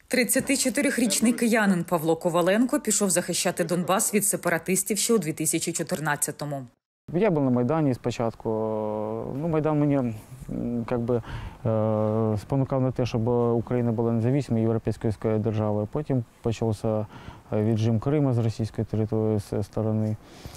34-річний киянин Павло Коваленко пішов захищати Донбас від сепаратистів ще у 2014-му. Я був на Майдані спочатку. Майдан мені спонукав на те, щоб Україна була незалежною європейською державою. Потім почався віджим Криму з російської території з сторони.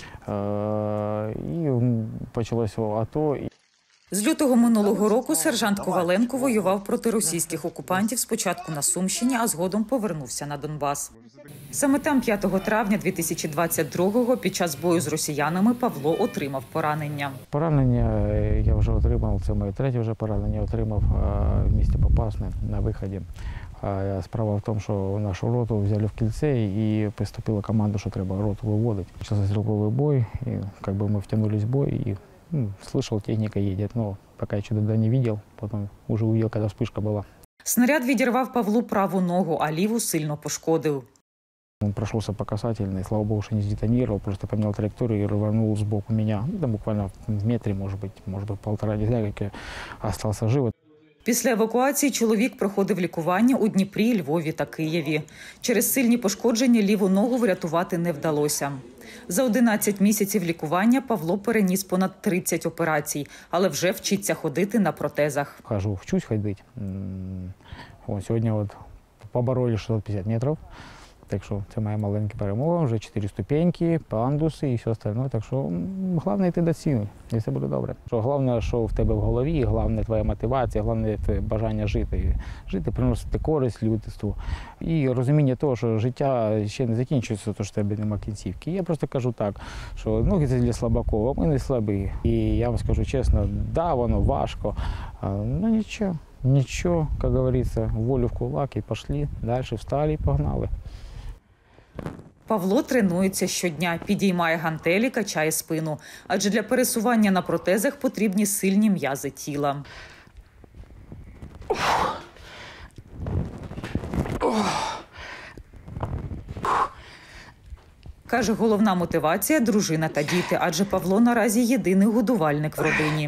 І почалося АТО. З лютого минулого року сержант Коваленко воював проти російських окупантів спочатку на Сумщині, а згодом повернувся на Донбас. Саме там 5 травня 2022-го під час бою з росіянами Павло отримав поранення. Поранення я вже отримав, це моє третє вже поранення, отримав в місті Попасне на виході. Справа в тому, що нашу роту взяли в кільце і поступила команда, що треба роту виводити. Почався стрілковий бой, і ми втягнулись в бой. І слышал, техника едет, но пока еще тогда не видел, потом уже увидел, когда вспышка была. Снаряд відірвав Павлу праву ногу, а ліву сильно пошкодив. Он прошелся по касательной, слава богу, что не сдетонировал, просто поменял траекторию и рванул сбоку меня. Буквально в метре, может быть, полтора, не знаю, как я остался жив. Після евакуації чоловік проходив лікування у Дніпрі, Львові та Києві. Через сильні пошкодження ліву ногу врятувати не вдалося. За 11 місяців лікування Павло переніс понад 30 операцій, але вже вчиться ходити на протезах. Вчусь ходити. Сьогодні побороли 650 метрів. Так що це моя маленька перемога, вже 4 ступеньки, пандуси і все остальне. Так що головне йти до цілі, і все буде добре. Головне, що в тебе в голові, головне твоя мотивація, головне твоє бажання жити. Жити, приносити користь людству. І розуміння того, що життя ще не закінчується, тому що в тебе немає кінцівки. Я просто кажу так, що ноги це для слабаків, а ми не слабі. І я вам скажу чесно, да, воно важко, але нічого. Нічого, як говориться, волю в кулак і пішли, далі встали і погнали. Павло тренується щодня, підіймає гантелі, качає спину. Адже для пересування на протезах потрібні сильні м'язи тіла. Каже, головна мотивація – дружина та діти, адже Павло наразі єдиний годувальник в родині.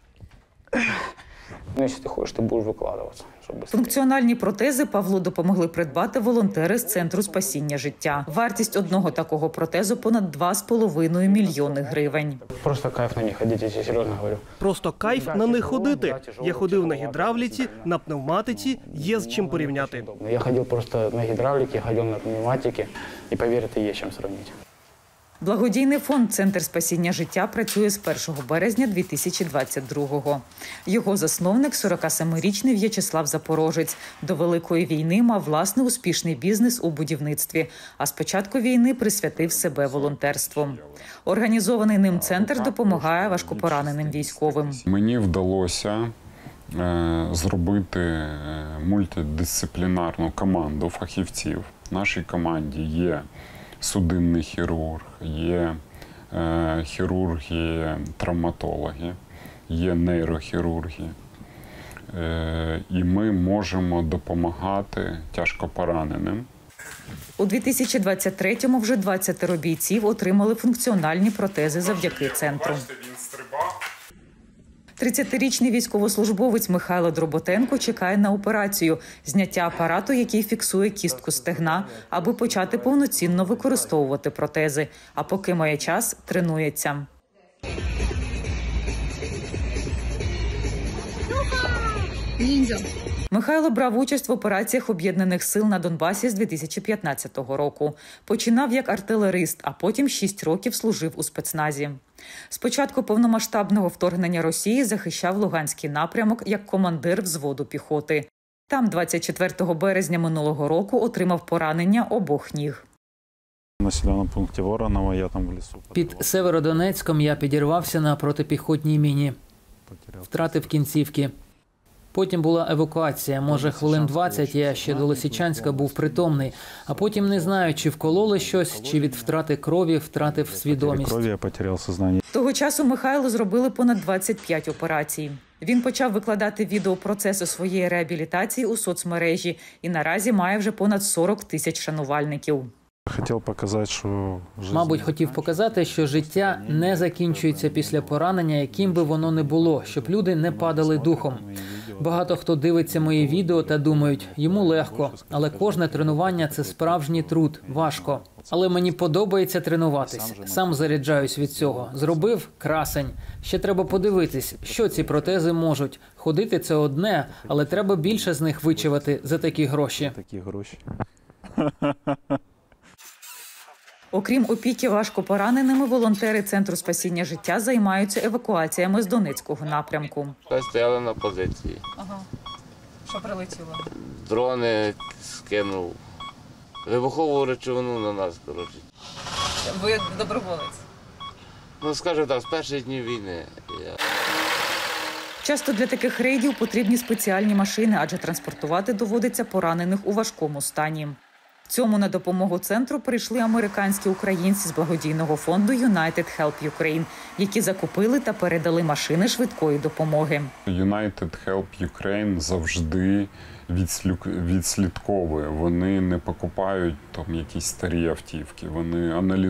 Якщо ти хочеш, ти будеш викладатися. Функціональні протези Павлу допомогли придбати волонтери з Центру спасіння життя. Вартість одного такого протезу – понад 2,5 мільйони гривень. Просто кайф на них ходити, я серйозно говорю. Просто кайф на них ходити. Я ходив на гідравліці, на пневматиці, є з чим порівняти. Я ходив просто на гідравліці, ходив на пневматиці, і, повірте, є з чим сравнити. Благодійний фонд «Центр спасіння життя» працює з 1 березня 2022-го. Його засновник – 47-річний В'ячеслав Запорожець. До Великої війни мав власний успішний бізнес у будівництві, а з початку війни присвятив себе волонтерству. Організований ним центр допомагає важкопораненим військовим. Мені вдалося зробити мультидисциплінарну команду фахівців. В нашій команді є судинний хірург, є хірурги-травматологи, є нейрохірурги. І ми можемо допомагати тяжкопораненим. У 2023-му вже 20 бійців отримали функціональні протези завдяки центру. 30-річний військовослужбовець Михайло Дроботенко чекає на операцію – зняття апарату, який фіксує кістку стегна, аби почати повноцінно використовувати протези. А поки має час, тренується. Михайло брав участь в операціях Об'єднаних сил на Донбасі з 2015 року. Починав як артилерист, а потім 6 років служив у спецназі. З початку повномасштабного вторгнення Росії захищав Луганський напрямок як командир взводу піхоти. Там 24 березня минулого року отримав поранення обох ніг. На населеному пункті Воронова, я там в лісу. Під Северодонецьком я підірвався на протипіхотній міні. Втратив кінцівки. Потім була евакуація, може хвилин 20, я ще до Лисичанська був притомний, а потім не знаю, чи вкололи щось, чи від втрати крові втратив свідомість. Того часу Михайлу зробили понад 25 операцій. Він почав викладати відео процесу своєї реабілітації у соцмережі і наразі має вже понад 40 тисяч шанувальників. Мабуть, хотів показати, що життя не закінчується після поранення, яким би воно не було, щоб люди не падали духом. Багато хто дивиться мої відео та думають, йому легко, але кожне тренування – це справжній труд, важко. Але мені подобається тренуватись, сам заряджаюсь від цього. Зробив – красень. Ще треба подивитись, що ці протези можуть. Ходити – це одне, але треба більше з них вичавити за такі гроші. Такі гроші. Окрім опіки важкопораненими, волонтери Центру спасіння життя займаються евакуаціями з Донецького напрямку. Стояли на позиції. Ага. Що прилетіло? Дрони скинув. Вибухову речовину на нас, коротше. Ви доброволець? Ну, скажімо так, з перших днів війни. Часто для таких рейдів потрібні спеціальні машини, адже транспортувати доводиться поранених у важкому стані. Цьому на допомогу центру прийшли американські українці з благодійного фонду United Help Ukraine, які закупили та передали машини швидкої допомоги. United Help Ukraine завжди відслідковує. Вони не покупають там якісь старі автівки, вони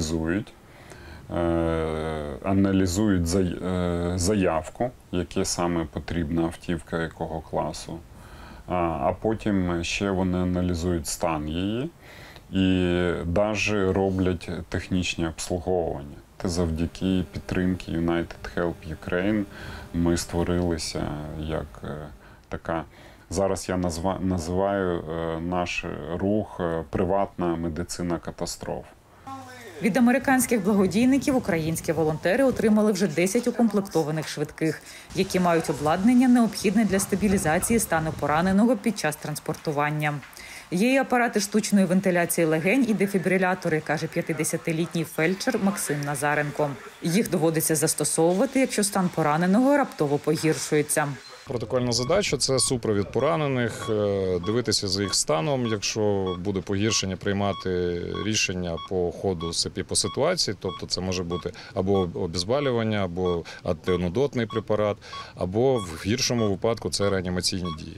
аналізують заявку, яке саме потрібна автівка, якого класу. А потім ще вони аналізують стан її і навіть роблять технічне обслуговування. Та завдяки підтримки United Help Ukraine ми створилися як така, зараз я називаю наш рух приватна медицина катастроф. Від американських благодійників українські волонтери отримали вже 10 укомплектованих швидких, які мають обладнання, необхідне для стабілізації стану пораненого під час транспортування. Є і апарати штучної вентиляції легень і дефібрилятори, каже 50-літній фельдшер Максим Назаренко. Їх доводиться застосовувати, якщо стан пораненого раптово погіршується. Протокольна задача – це супровід поранених, дивитися за їх станом. Якщо буде погіршення, приймати рішення по ходу по ситуації, тобто це може бути або обезболювання, або антинудотний препарат, або в гіршому випадку це реанімаційні дії.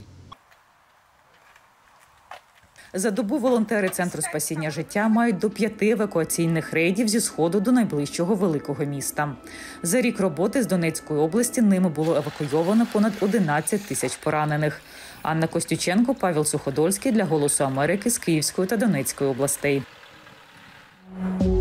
За добу волонтери Центру спасіння життя мають до 5 евакуаційних рейдів зі Сходу до найближчого великого міста. За рік роботи з Донецької області ними було евакуйовано понад 11 тисяч поранених. Анна Костюченко, Павел Суходольський для «Голосу Америки» з Київської та Донецької областей.